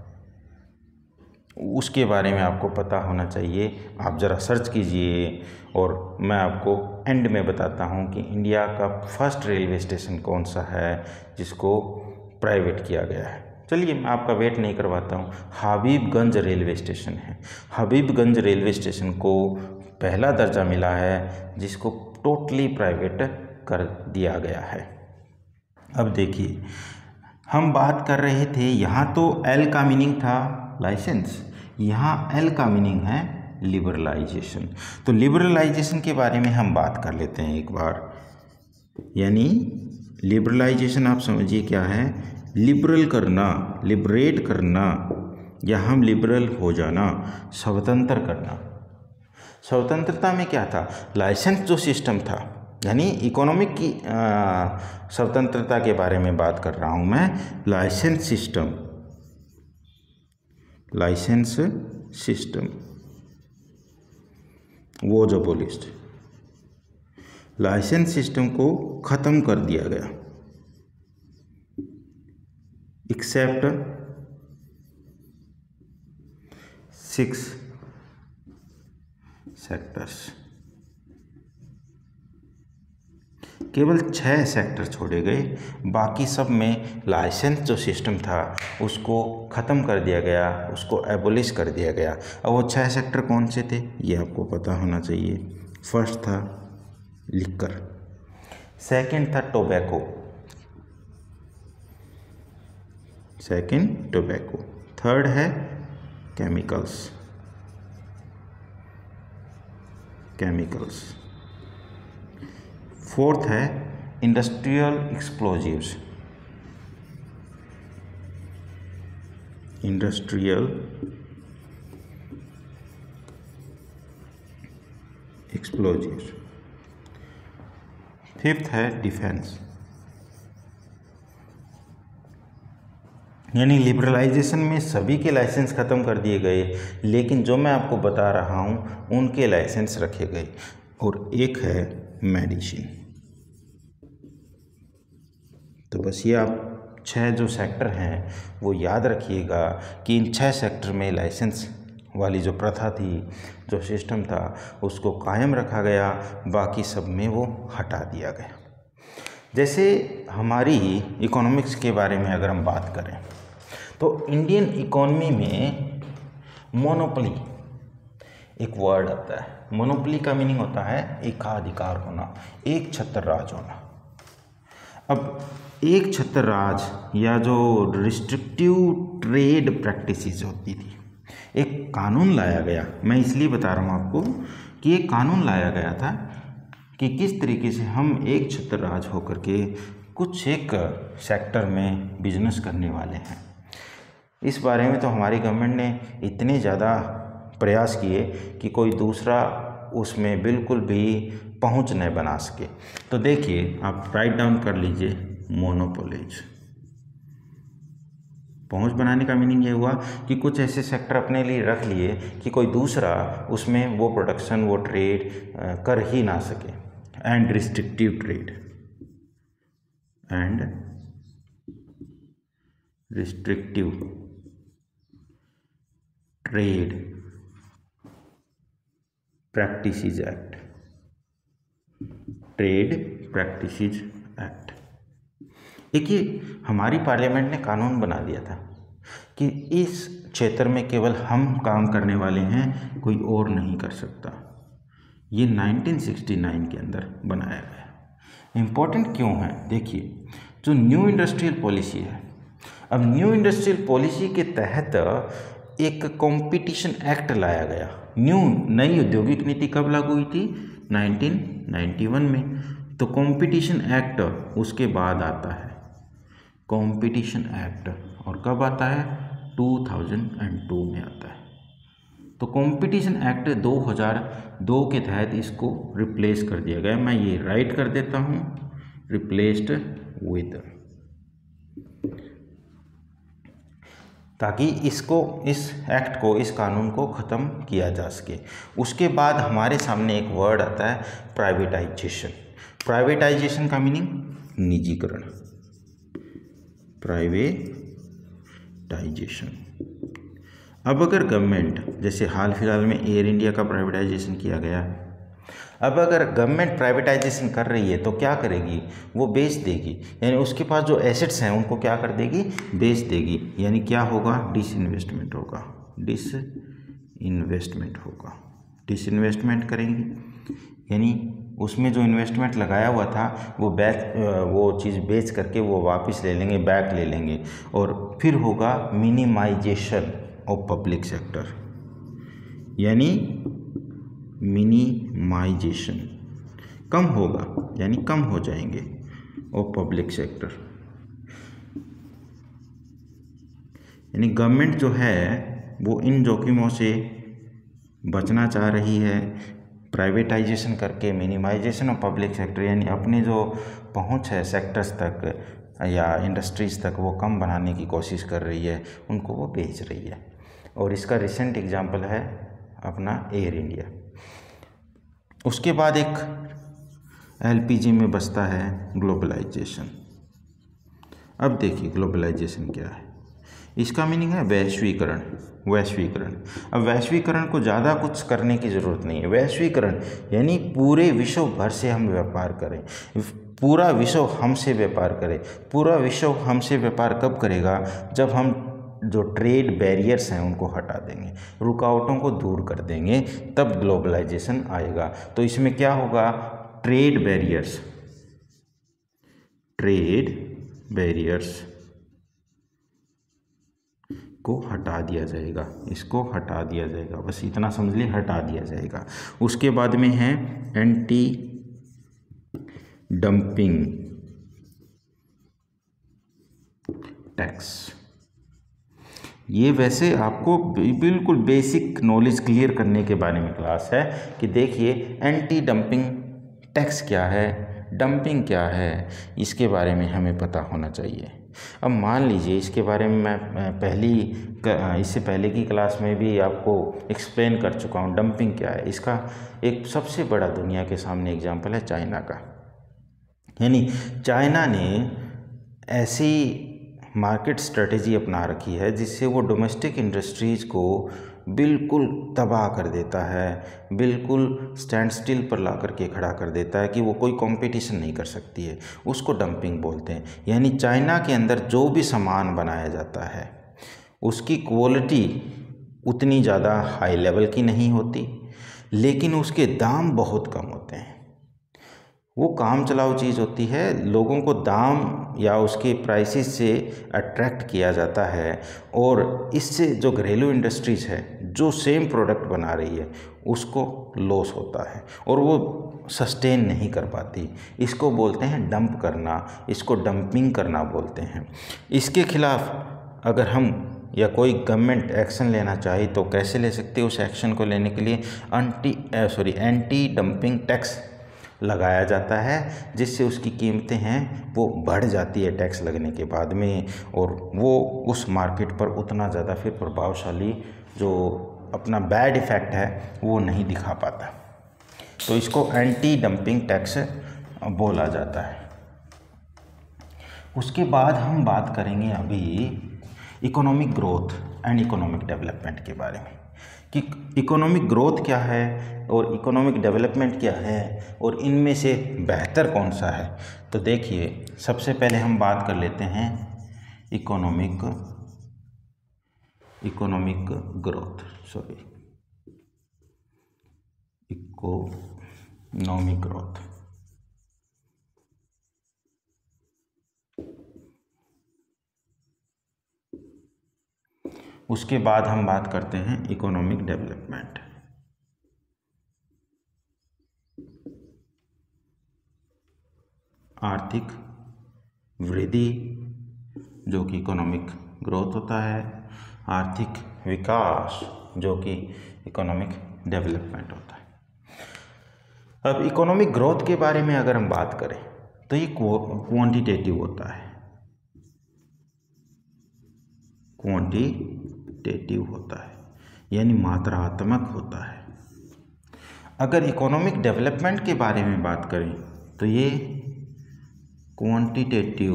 उसके बारे में आपको पता होना चाहिए। आप ज़रा सर्च कीजिए और मैं आपको एंड में बताता हूँ कि इंडिया का फर्स्ट रेलवे स्टेशन कौन सा है जिसको प्राइवेट किया गया है। चलिए मैं आपका वेट नहीं करवाता हूँ। हबीबगंज रेलवे स्टेशन है। हबीबगंज रेलवे स्टेशन को पहला दर्जा मिला है जिसको टोटली प्राइवेट कर दिया गया है। अब देखिए, हम बात कर रहे थे, यहाँ तो एल का मीनिंग था लाइसेंस, यहाँ एल का मीनिंग है लिबरलाइजेशन। तो लिबरलाइजेशन के बारे में हम बात कर लेते हैं एक बार। यानी लिबरलाइजेशन आप समझिए क्या है? लिबरल करना, लिबरेट करना, या हम लिबरल हो जाना, स्वतंत्र करना। स्वतंत्रता में क्या था? लाइसेंस जो सिस्टम था, यानी इकोनॉमिक की स्वतंत्रता के बारे में बात कर रहा हूँ मैं। Licence system was abolished. Licence system को ख़त्म कर दिया गया, एक्सेप्ट 6 सेक्टर्स। केवल 6 सेक्टर छोड़े गए, बाकी सब में लाइसेंस जो सिस्टम था उसको ख़त्म कर दिया गया, उसको एबोलिश कर दिया गया। अब वो 6 सेक्टर कौन से थे ये आपको पता होना चाहिए। फर्स्ट था लिकर, सेकंड था टोबैको, थर्ड है केमिकल्स, फोर्थ है industrial explosives, industrial explosives. Fifth है डिफेंस, यानी लिबरलाइजेशन में सभी के लाइसेंस ख़त्म कर दिए गए, लेकिन जो मैं आपको बता रहा हूँ उनके लाइसेंस रखे गए। और एक है मेडिसिन। तो बस ये आप 6 जो सेक्टर हैं वो याद रखिएगा कि इन 6 सेक्टर में लाइसेंस वाली जो प्रथा थी, जो सिस्टम था, उसको कायम रखा गया, बाकी सब में वो हटा दिया गया। जैसे हमारी इकोनॉमिक्स के बारे में अगर हम बात करें तो इंडियन इकोनॉमी में मोनोपोली एक वर्ड आता है। मोनोपोली का मीनिंग होता है एकाधिकार होना, एक छत्र राज होना। अब एक छत्र राज या जो रिस्ट्रिक्टिव ट्रेड प्रैक्टिसेस होती थी, एक कानून लाया गया। मैं इसलिए बता रहा हूँ आपको कि एक कानून लाया गया था कि किस तरीके से हम एक छत्र राज होकर के कुछ एक सेक्टर में बिजनेस करने वाले हैं। इस बारे में तो हमारी गवर्नमेंट ने इतने ज़्यादा प्रयास किए कि कोई दूसरा उसमें बिल्कुल भी पहुंच न बना सके। तो देखिए, आप राइट डाउन कर लीजिए मोनोपोलीज। पहुंच बनाने का मीनिंग ये हुआ कि कुछ ऐसे सेक्टर अपने लिए रख लिए कि कोई दूसरा उसमें वो प्रोडक्शन, वो ट्रेड कर ही ना सके। And restrictive trade, and restrictive trade practices act, trade practices act. देखिए, हमारी पार्लियामेंट ने कानून बना दिया था कि इस क्षेत्र में केवल हम काम करने वाले हैं, कोई और नहीं कर सकता। ये 1969 के अंदर बनाया गया। इम्पोर्टेंट क्यों है? देखिए, जो न्यू इंडस्ट्रियल पॉलिसी है, अब न्यू इंडस्ट्रियल पॉलिसी के तहत एक कंपटीशन एक्ट लाया गया। नई औद्योगिक नीति कब लागू हुई थी? 1991 में। तो कंपटीशन एक्ट उसके बाद आता है, कंपटीशन एक्ट। और कब आता है? 2002 में आता है। तो कंपटीशन एक्ट 2002 के तहत इसको रिप्लेस कर दिया गया। मैं ये राइट कर देता हूँ, रिप्लेस्ड विद, ताकि इस एक्ट को, इस कानून को ख़त्म किया जा सके। उसके बाद हमारे सामने एक वर्ड आता है प्राइवेटाइजेशन। प्राइवेटाइजेशन का मीनिंग निजीकरण, प्राइवेटाइजेशन। अब अगर गवर्नमेंट, जैसे हाल फिलहाल में एयर इंडिया का प्राइवेटाइजेशन किया गया, अब अगर गवर्नमेंट प्राइवेटाइजेशन कर रही है तो क्या करेगी? वो बेच देगी, यानी उसके पास जो एसेट्स हैं उनको क्या कर देगी? बेच देगी। यानी क्या होगा? डिसइन्वेस्टमेंट होगा, डिसइन्वेस्टमेंट होगा। डिसइन्वेस्टमेंट करेंगी, यानी उसमें जो इन्वेस्टमेंट लगाया हुआ था वो चीज़ बेच करके वो वापस ले लेंगे, बैक ले लेंगे। और फिर होगा मिनिमाइजेशन ऑफ पब्लिक सेक्टर, यानी मिनिमाइजेशन, कम होगा, यानी कम हो जाएंगे ऑफ पब्लिक सेक्टर। यानी गवर्नमेंट जो है वो इन जोखिमों से बचना चाह रही है, प्राइवेटाइजेशन करके मिनिमाइजेशन ऑफ पब्लिक सेक्टर, यानी अपनी जो पहुंच है सेक्टर्स तक या इंडस्ट्रीज़ तक वो कम बनाने की कोशिश कर रही है, उनको वो बेच रही है। और इसका रिसेंट एग्जांपल है अपना एयर इंडिया। उसके बाद एक एलपीजी में बसता है ग्लोबलाइजेशन। अब देखिए ग्लोबलाइजेशन क्या है। इसका मीनिंग है वैश्वीकरण। वैश्वीकरण, अब वैश्वीकरण को ज़्यादा कुछ करने की ज़रूरत नहीं है। वैश्वीकरण यानी पूरे विश्व भर से हम व्यापार करें, पूरा विश्व हमसे व्यापार करे। पूरा विश्व हमसे व्यापार कब करेगा? जब हम जो ट्रेड बैरियर्स हैं उनको हटा देंगे, रुकावटों को दूर कर देंगे, तब ग्लोबलाइजेशन आएगा। तो इसमें क्या होगा? ट्रेड बैरियर्स को हटा दिया जाएगा, इसको हटा दिया जाएगा, बस इतना समझ लिए, हटा दिया जाएगा। उसके बाद में है एंटी डंपिंग टैक्स। ये वैसे आपको बिल्कुल बेसिक नॉलेज क्लियर करने के बारे में क्लास है कि देखिए एंटी डंपिंग टैक्स क्या है, डंपिंग क्या है, इसके बारे में हमें पता होना चाहिए। अब मान लीजिए इसके बारे में मैं इससे पहले की क्लास में भी आपको एक्सप्लेन कर चुका हूँ डंपिंग क्या है। इसका एक सबसे बड़ा दुनिया के सामने एग्जाम्पल है चाइना का। यानी चाइना ने ऐसी मार्केट स्ट्रेटेजी अपना रखी है जिससे वो डोमेस्टिक इंडस्ट्रीज़ को बिल्कुल तबाह कर देता है, बिल्कुल स्टैंड स्टिल पर ला करके खड़ा कर देता है कि वो कोई कंपटीशन नहीं कर सकती है। उसको डंपिंग बोलते हैं। यानी चाइना के अंदर जो भी सामान बनाया जाता है उसकी क्वालिटी उतनी ज़्यादा हाई लेवल की नहीं होती, लेकिन उसके दाम बहुत कम होते हैं। वो काम चलाऊ चीज़ होती है, लोगों को दाम या उसके प्राइसेस से अट्रैक्ट किया जाता है और इससे जो घरेलू इंडस्ट्रीज़ है जो सेम प्रोडक्ट बना रही है उसको लॉस होता है और वो सस्टेन नहीं कर पाती। इसको बोलते हैं डंप करना, इसको डंपिंग करना बोलते हैं। इसके खिलाफ अगर हम या कोई गवर्नमेंट एक्शन लेना चाहे तो कैसे ले सकते हैं? उस एक्शन को लेने के लिए एंटी डंपिंग टैक्स लगाया जाता है, जिससे उसकी कीमतें हैं वो बढ़ जाती है टैक्स लगने के बाद में, और वो उस मार्केट पर उतना ज़्यादा फिर प्रभावशाली जो अपना बैड इफ़ेक्ट है वो नहीं दिखा पाता। तो इसको एंटी डंपिंग टैक्स बोला जाता है। उसके बाद हम बात करेंगे अभी economic growth and economic development के बारे में कि इकोनॉमिक ग्रोथ क्या है और इकोनॉमिक डेवलपमेंट क्या है और इनमें से बेहतर कौन सा है। तो देखिए सबसे पहले हम बात कर लेते हैं इकोनॉमिक ग्रोथ इकोनॉमिक ग्रोथ। उसके बाद हम बात करते हैं इकोनॉमिक डेवलपमेंट। आर्थिक वृद्धि जो कि इकोनॉमिक ग्रोथ होता है, आर्थिक विकास जो कि इकोनॉमिक डेवलपमेंट होता है। अब इकोनॉमिक ग्रोथ के बारे में अगर हम बात करें तो ये क्वांटिटेटिव होता है, यानी मात्रात्मक होता है। अगर इकोनॉमिक डेवलपमेंट के बारे में बात करें तो ये क्वांटिटेटिव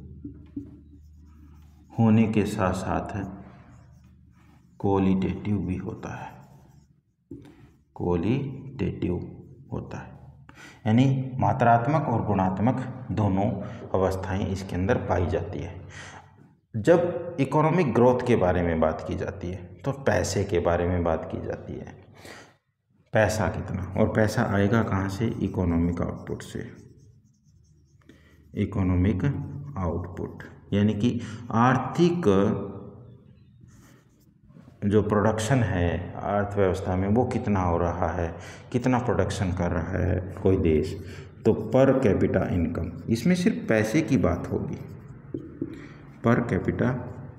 होने के साथ साथ क्वालिटेटिव भी होता है, यानी मात्रात्मक और गुणात्मक दोनों अवस्थाएं इसके अंदर पाई जाती है। जब इकोनॉमिक ग्रोथ के बारे में बात की जाती है तो पैसे के बारे में बात की जाती है। पैसा कितना, और पैसा आएगा कहाँ से? इकोनॉमिक आउटपुट से। इकोनॉमिक आउटपुट यानी कि आर्थिक जो प्रोडक्शन है अर्थव्यवस्था में वो कितना हो रहा है, कितना प्रोडक्शन कर रहा है कोई देश, तो पर कैपिटा इनकम, इसमें सिर्फ पैसे की बात होगी, पर कैपिटा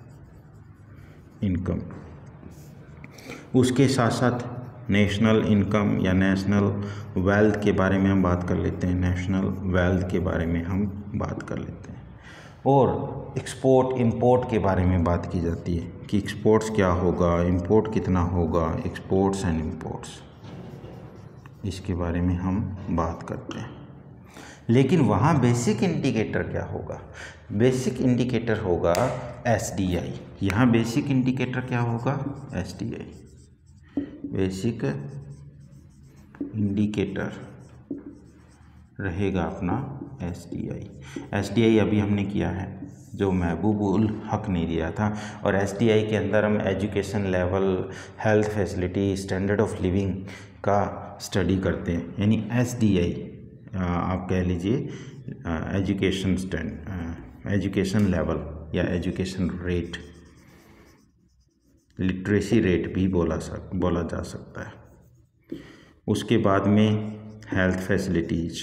इनकम। उसके साथ साथ नेशनल इनकम या नेशनल वेल्थ के बारे में हम बात कर लेते हैं, नेशनल वेल्थ के बारे में हम बात कर लेते हैं। और एक्सपोर्ट इंपोर्ट के बारे में बात की जाती है कि एक्सपोर्ट्स क्या होगा, इंपोर्ट कितना होगा, एक्सपोर्ट्स एंड इंपोर्ट्स, इसके बारे में हम बात करते हैं। लेकिन वहाँ बेसिक इंडिकेटर क्या होगा? बेसिक इंडिकेटर होगा SDI। यहाँ बेसिक इंडिकेटर क्या होगा? SDI, बेसिक इंडिकेटर रहेगा अपना SDI अभी हमने किया है जो महबूबुल हक ने दिया था। और SDI के अंदर हम education level, health facility, standard of living का स्टडी करते हैं। यानी SDI आप कह लीजिए एजुकेशन लेवल या एजुकेशन रेट, लिटरेसी रेट भी बोला जा सकता है। उसके बाद में हेल्थ फैसिलिटीज़,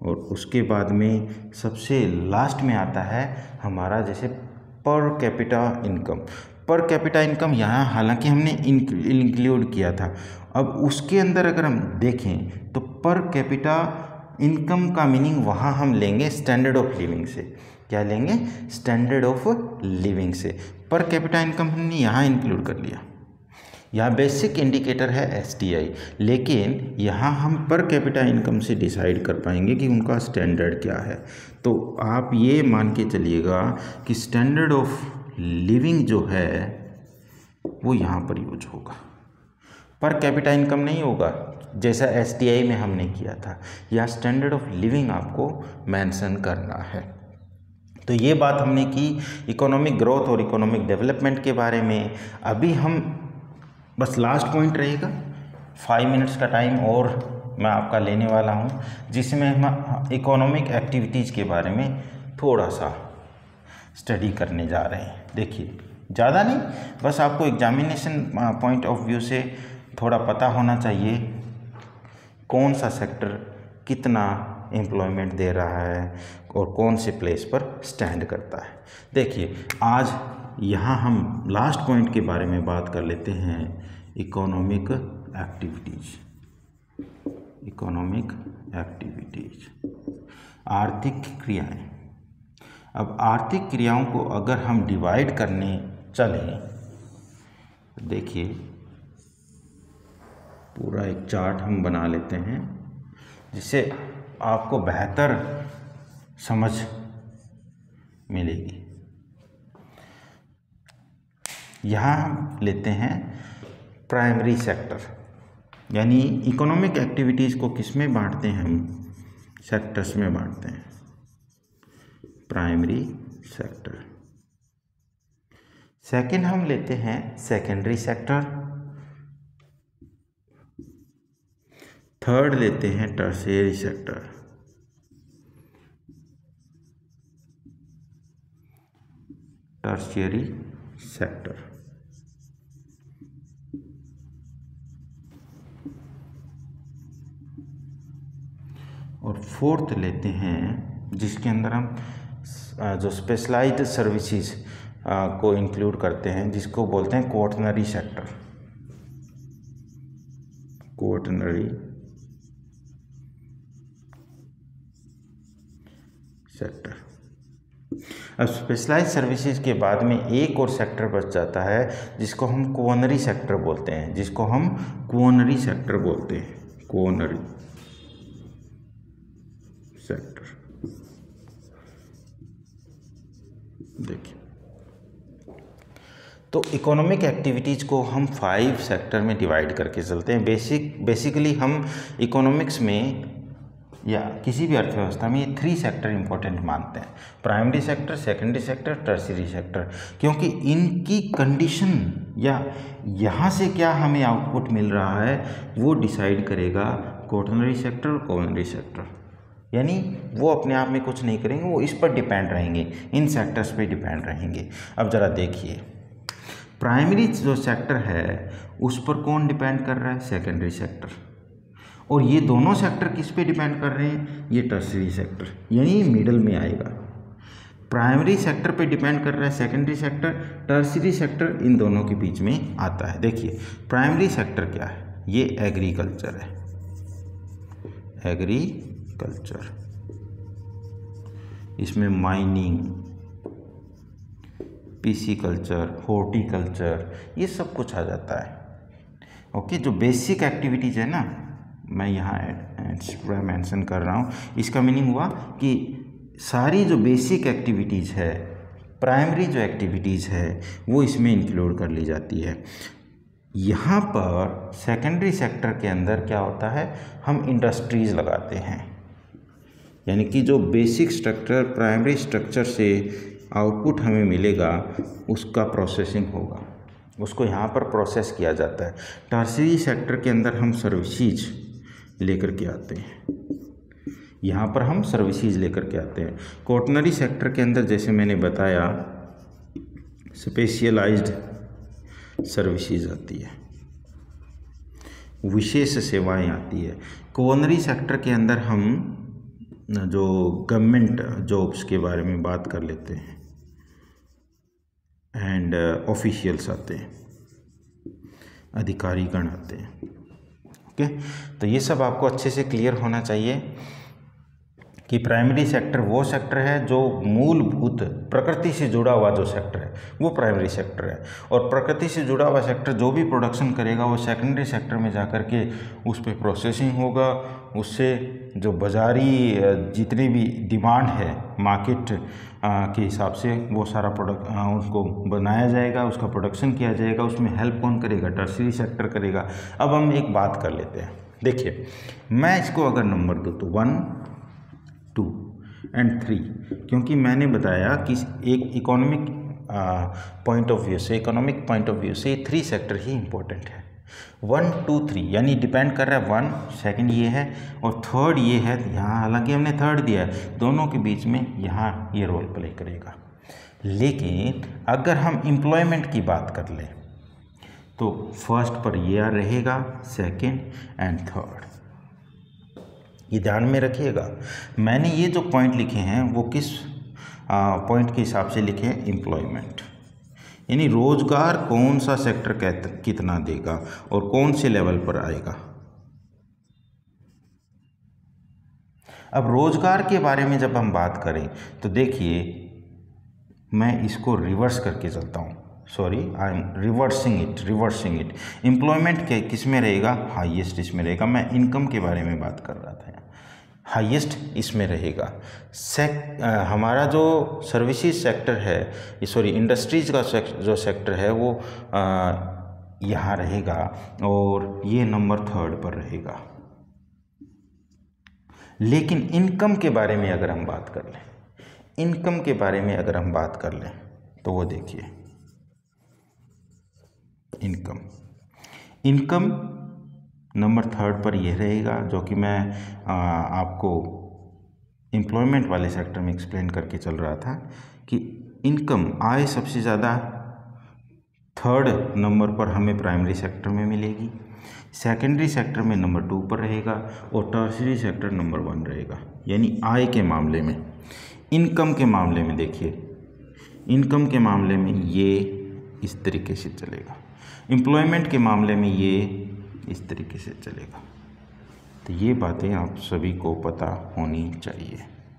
और उसके बाद में सबसे लास्ट में आता है हमारा जैसे per capita income. Per capita income यहाँ हालांकि हमने इंक्लूड किया था, अब उसके अंदर अगर हम देखें तो पर कैपिटा इनकम का मीनिंग वहाँ हम लेंगे स्टैंडर्ड ऑफ लिविंग से। क्या लेंगे? स्टैंडर्ड ऑफ लिविंग से। पर कैपिटा इनकम हमने यहाँ इंक्लूड कर लिया। यहाँ बेसिक इंडिकेटर है STI, लेकिन यहाँ हम पर कैपिटा इनकम से डिसाइड कर पाएंगे कि उनका स्टैंडर्ड क्या है। तो आप ये मान के चलिएगा कि स्टैंडर्ड ऑफ लिविंग जो है वो यहाँ पर यूज होगा, पर कैपिटा इनकम नहीं होगा जैसा STI में हमने किया था। यहाँ स्टैंडर्ड ऑफ लिविंग आपको मेंशन करना है। तो ये बात हमने की इकोनॉमिक ग्रोथ और इकोनॉमिक डेवलपमेंट के बारे में। अभी हम बस लास्ट पॉइंट रहेगा, 5 मिनट्स का टाइम और मैं आपका लेने वाला हूँ, जिसमें हम इकोनॉमिक एक्टिविटीज़ के बारे में थोड़ा सा स्टडी करने जा रहे हैं। देखिए ज़्यादा नहीं, बस आपको एग्जामिनेशन पॉइंट ऑफ व्यू से थोड़ा पता होना चाहिए कौन सा सेक्टर कितना एम्प्लॉयमेंट दे रहा है और कौन से प्लेस पर स्टैंड करता है। देखिए आज यहाँ हम लास्ट पॉइंट के बारे में बात कर लेते हैं, इकोनॉमिक एक्टिविटीज़। इकोनॉमिक एक्टिविटीज़, आर्थिक क्रियाएं। अब आर्थिक क्रियाओं को अगर हम डिवाइड करने चलें, देखिए पूरा एक चार्ट हम बना लेते हैं जिससे आपको बेहतर समझ मिलेगी। यहाँ हम लेते हैं प्राइमरी सेक्टर, यानी इकोनॉमिक एक्टिविटीज़ को किस में बांटते हैं हम? सेक्टर्स में बांटते हैं। Primary sector. सेकंड हम लेते हैं सेकेंडरी सेक्टर। थर्ड लेते हैं टर्शियरी सेक्टर। Tertiary sector. और फोर्थ लेते हैं जिसके अंदर हम जो स्पेशलाइज्ड सर्विसेज को इंक्लूड करते हैं, जिसको बोलते हैं क्वॉटरनरी सेक्टर। Quaternary sector. अब स्पेशलाइज्ड सर्विसेज के बाद में एक और सेक्टर बच जाता है जिसको हम क्वॉटरनरी सेक्टर बोलते हैं, जिसको हम क्वॉटरनरी सेक्टर बोलते हैं। Quaternary sector. देखिए तो इकोनॉमिक एक्टिविटीज़ को हम 5 सेक्टर में डिवाइड करके चलते हैं। बेसिकली हम इकोनॉमिक्स में या किसी भी अर्थव्यवस्था में ये 3 सेक्टर इंपॉर्टेंट मानते हैं, primary sector, secondary sector, tertiary sector, क्योंकि इनकी कंडीशन या यहाँ से क्या हमें आउटपुट मिल रहा है वो डिसाइड करेगा क्वॉटरनरी सेक्टर और क्वॉटरनरी सेक्टर। यानी वो अपने आप में कुछ नहीं करेंगे, वो इस पर डिपेंड रहेंगे, इन सेक्टर्स पे डिपेंड रहेंगे। अब ज़रा देखिए प्राइमरी जो सेक्टर है उस पर कौन डिपेंड कर रहा है? Secondary sector. और ये दोनों सेक्टर किस पे डिपेंड कर रहे हैं? ये टर्शियरी सेक्टर, यानी मिडल में आएगा। प्राइमरी सेक्टर पे डिपेंड कर रहा है सेकेंडरी सेक्टर, टर्शियरी सेक्टर इन दोनों के बीच में आता है। देखिए प्राइमरी सेक्टर क्या है? ये एग्रीकल्चर है, एग्रीकल्चर। इसमें माइनिंग, पिसिकल्चर, हॉर्टिकल्चर, ये सब कुछ आ जाता है। ओके, जो बेसिक एक्टिविटीज़ है ना, मैं यहाँ एक्स्ट्रा मेंशन कर रहा हूँ, इसका मीनिंग हुआ कि सारी जो बेसिक एक्टिविटीज़ है, प्राइमरी जो एक्टिविटीज़ है वो इसमें इंक्लूड कर ली जाती है। यहाँ पर सेकेंडरी सेक्टर के अंदर क्या होता है? हम इंडस्ट्रीज़ लगाते हैं, यानी कि जो बेसिक स्ट्रक्चर प्राइमरी स्ट्रक्चर से आउटपुट हमें मिलेगा उसका प्रोसेसिंग होगा, उसको यहाँ पर प्रोसेस किया जाता है। टर्शियरी सेक्टर के अंदर हम सर्विसेज लेकर के आते हैं, यहाँ पर हम सर्विसेज लेकर के आते हैं। क्वॉटरनरी सेक्टर के अंदर जैसे मैंने बताया स्पेशलाइज्ड सर्विसेज आती है, विशेष सेवाएं आती है। क्वॉटरनरी सेक्टर के अंदर हम जो गवर्नमेंट जॉब्स के बारे में बात कर लेते हैं एंड ऑफिशियल्स आते हैं, अधिकारीगण आते हैं। ओके, तो ये सब आपको अच्छे से क्लियर होना चाहिए कि प्राइमरी सेक्टर वो सेक्टर है जो मूलभूत प्रकृति से जुड़ा हुआ जो सेक्टर है वो प्राइमरी सेक्टर है, और प्रकृति से जुड़ा हुआ सेक्टर जो भी प्रोडक्शन करेगा वो सेकेंडरी सेक्टर में जा कर के उस पर प्रोसेसिंग होगा, उससे जो बाज़ारी जितनी भी डिमांड है मार्केट के हिसाब से वो सारा प्रोडक्ट उसको बनाया जाएगा, उसका प्रोडक्शन किया जाएगा। उसमें हेल्प कौन करेगा? टर्शियरी सेक्टर करेगा। अब हम एक बात कर लेते हैं, देखिए मैं इसको अगर नंबर दूँ तो 1, 2 एंड 3, क्योंकि मैंने बताया कि एक इकोनॉमिक पॉइंट ऑफ व्यू से, इकोनॉमिक पॉइंट ऑफ व्यू से 3 सेक्टर ही इम्पोर्टेंट है। 1, 2, 3 यानी डिपेंड कर रहा है 1, सेकंड ये है और थर्ड ये है। यहाँ हालांकि हमने थर्ड दिया है, दोनों के बीच में यहाँ ये रोल प्ले करेगा। लेकिन अगर हम एम्प्लॉयमेंट की बात कर लें तो फर्स्ट पर ये रहेगा, सेकंड एंड थर्ड। ये ध्यान में रखिएगा। मैंने ये जो पॉइंट लिखे हैं वो किस पॉइंट के हिसाब से लिखे हैं? एम्प्लॉयमेंट, यानी रोजगार कौन सा सेक्टर कितना देगा और कौन से लेवल पर आएगा। अब रोजगार के बारे में जब हम बात करें तो देखिए मैं इसको रिवर्स करके चलता हूँ, sorry I am reversing it. Employment के किस में रहेगा? हाईएस्ट इसमें रहेगा। मैं इनकम के बारे में बात कर रहा था, हाईएस्ट इसमें रहेगा। हमारा जो सर्विसेज सेक्टर है, सॉरी इंडस्ट्रीज का जो सेक्टर है वो यहाँ रहेगा और ये नंबर 3 पर रहेगा। लेकिन इनकम के बारे में अगर हम बात कर लें, इनकम के बारे में अगर हम बात कर लें तो वो देखिए इनकम नंबर 3 पर यह रहेगा, जो कि मैं आपको एम्प्लॉयमेंट वाले सेक्टर में एक्सप्लेन करके चल रहा था कि इनकम आय सबसे ज़्यादा 3rd नंबर पर हमें प्राइमरी सेक्टर में मिलेगी, सेकेंडरी सेक्टर में नंबर 2 पर रहेगा और टर्शियरी सेक्टर नंबर 1 रहेगा। यानी आय के मामले में। इनकम के मामले में देखिए, इनकम के मामले में ये इस तरीके से चलेगा, एम्प्लॉयमेंट के मामले में ये इस तरीके से चलेगा। तो ये बातें आप सभी को पता होनी चाहिए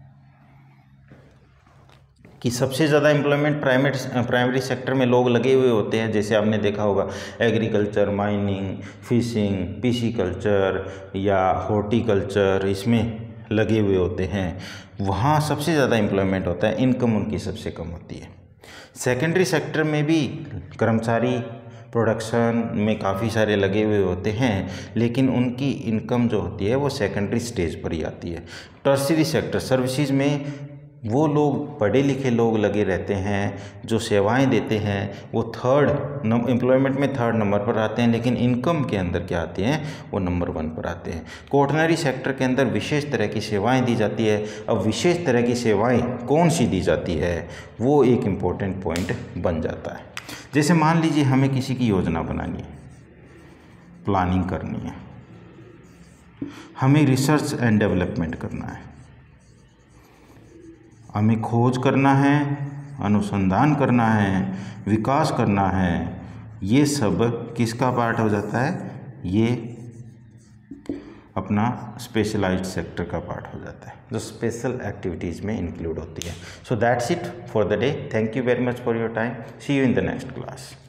कि सबसे ज़्यादा एम्प्लॉयमेंट प्राइमरी सेक्टर में लोग लगे हुए होते हैं। जैसे आपने देखा होगा एग्रीकल्चर, माइनिंग, फिशिंग, पिसीकल्चर या हॉर्टिकल्चर, इसमें लगे हुए होते हैं, वहाँ सबसे ज़्यादा एम्प्लॉयमेंट होता है, इनकम उनकी सबसे कम होती है। सेकेंडरी सेक्टर में भी कर्मचारी प्रोडक्शन में काफ़ी सारे लगे हुए होते हैं, लेकिन उनकी इनकम जो होती है वो सेकेंडरी स्टेज पर ही आती है। टर्शियरी सेक्टर सर्विसेज में वो लोग पढ़े लिखे लोग लगे रहते हैं, जो सेवाएं देते हैं, वो एम्प्लॉयमेंट में 3rd नंबर पर आते हैं, लेकिन इनकम के अंदर क्या आते हैं? वो नंबर 1 पर आते हैं। कोऑर्डिनरी सेक्टर के अंदर विशेष तरह की सेवाएं दी जाती है। अब विशेष तरह की सेवाएं कौन सी दी जाती है वो एक इम्पोर्टेंट पॉइंट बन जाता है। जैसे मान लीजिए हमें किसी की योजना बनानी है, प्लानिंग करनी है, हमें रिसर्च एंड डेवलपमेंट करना है, हमें खोज करना है, अनुसंधान करना है, विकास करना है, ये सब किसका पार्ट हो जाता है? ये अपना स्पेशलाइज्ड सेक्टर का पार्ट हो जाता है, जो स्पेशल एक्टिविटीज़ में इंक्लूड होती है। So that's it for the day. Thank you very much for your time. See you in the next class.